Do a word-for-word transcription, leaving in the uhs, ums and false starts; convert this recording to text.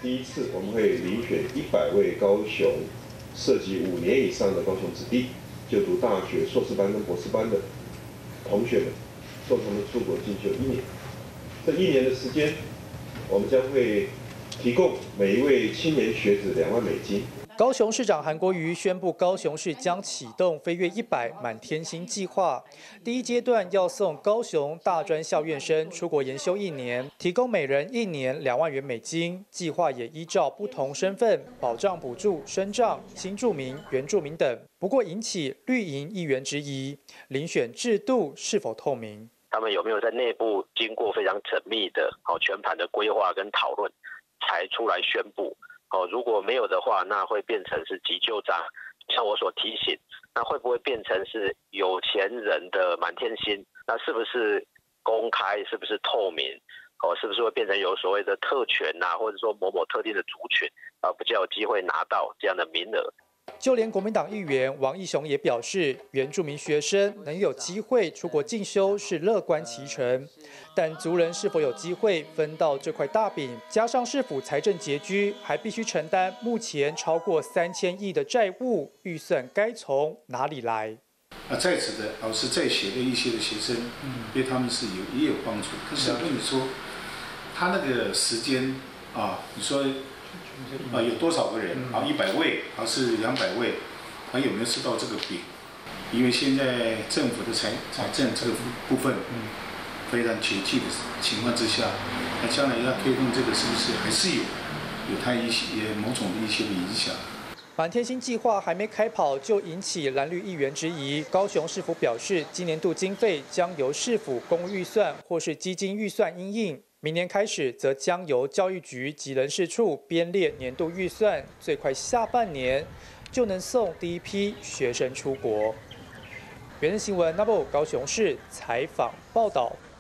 第一次我们会遴选一百位高雄涉及五年以上的高雄子弟，就读大学硕士班跟博士班的同学们，送他们出国进修一年。这一年的时间，我们将会提供每一位青年学子两万美金。 高雄市长韩国瑜宣布，高雄市将启动飞跃一百满天星计划。第一阶段要送高雄大专校院生出国研修一年，提供每人一年两万元美金。计划也依照不同身份保障补助身障、新住民、原住民等。不过引起绿营议员质疑，遴选制度是否透明？ 他们有没有在内部经过非常缜密的、好全盘的规划跟讨论，才出来宣布？哦，如果没有的话，那会变成是急救章。像我所提醒，那会不会变成是有钱人的满天星？那是不是公开？是不是透明？哦，是不是会变成有所谓的特权呐、啊，或者说某某特定的族群啊，比较有机会拿到这样的名额？ 就连国民党议员王义雄也表示，原住民学生能有机会出国进修是乐观其成，但族人是否有机会分到这块大饼，加上市府财政拮据，还必须承担目前超过三千亿的债务，预算该从哪里来？ 啊，在职的老师在学的一些的学生，对他们是有也有帮助。可是我跟你说，他那个时间啊，你说。啊，有多少个人啊？一百位还是两百位？他有没有吃到这个饼？因为现在政府的财财政这个部分非常拮据的情况之下，那将来要推动这个，是不是还是有有它一些某种的一些的影响？ 满天星计划还没开跑，就引起蓝绿议员质疑。高雄市府表示，今年度经费将由市府公务预算或是基金预算因应。明年开始，则将由教育局及人事处编列年度预算，最快下半年就能送第一批学生出国。原日新闻 Double 高雄市采访报道。